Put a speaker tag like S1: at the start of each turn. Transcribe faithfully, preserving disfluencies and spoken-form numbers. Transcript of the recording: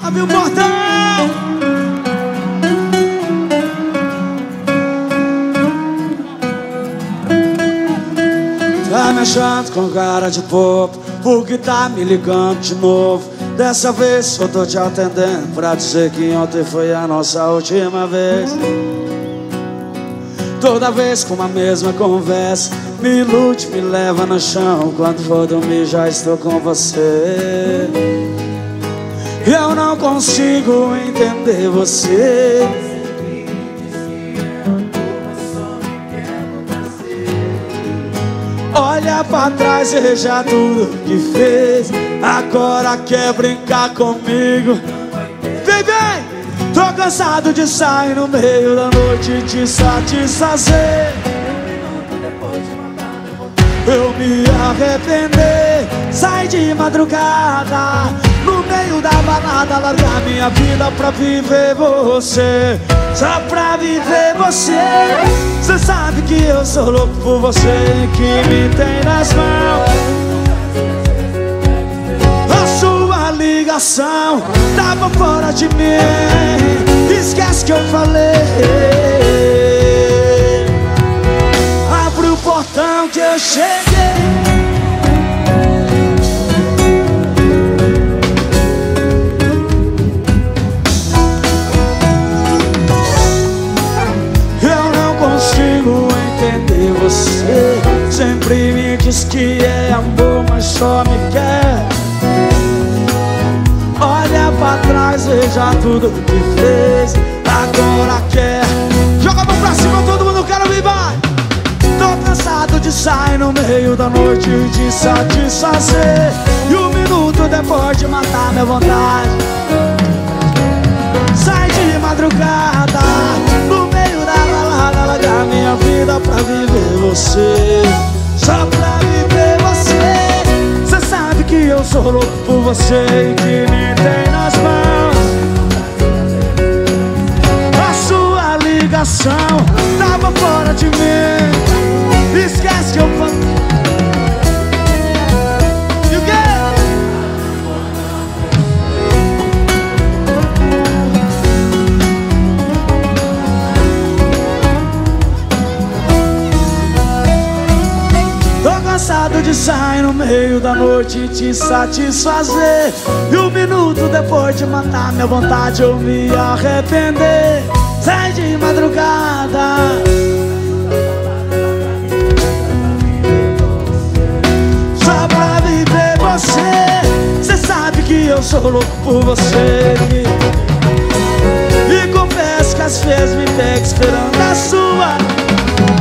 S1: Abre o portão. Tá me achando com cara de bobo, porque tá me ligando de novo. Dessa vez só tô te atendendo pra dizer que ontem foi a nossa última vez. Toda vez com a mesma conversa, me ilude, me leva no chão. Quando for dormir já estou com você. Eu não consigo entender você. Olha pra trás, veja tudo que fez. Agora quer brincar comigo. Vem, vem! Tô cansado de sair no meio da noite e te satisfazer. Eu me arrepender. Sai de madrugada, no meio da balada, largar minha vida pra viver você. Só pra viver você. Cê sabe que eu sou louco por você, que me tem nas mãos. A sua ligação tava fora de mim. Esquece que eu falei. Abre o portão que eu cheguei. Entender você. Sempre me diz que é amor, mas só me quer. Olha pra trás, veja tudo que fez. Agora quer. Joga a mão pra cima, todo mundo quer ouvir, vai. Tô cansado de sair no meio da noite e de satisfazer. E um minuto depois de matar minha vontade. Sai de madrugada, no meio da balada, largar minha vida pra viver você. Só pra viver você. Cê sabe que eu sou louco por você e que me tem nas mãos. A sua ligação tava fora de mim. Esquece que eu falei. Cansado de sair no meio da noite e te satisfazer. E um minuto depois de matar minha vontade, eu me arrepender. Sai de madrugada, só pra viver você. Cê sabe que eu sou louco por você. E confesso que às vezes me pego esperando a sua